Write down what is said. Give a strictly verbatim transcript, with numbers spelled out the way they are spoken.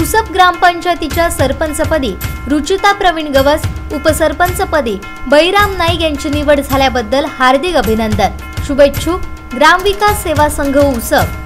उपसरप ग्रामपंचायतीच्या सरपंचपदी रुचिता प्रवीण गवस, उपसरपंचपदी बैराम नाईक यांची निवड झाल्याबद्दल हार्दिक अभिनंदन। शुभेच्छुक ग्रामविकास सेवा संघ उपसरप।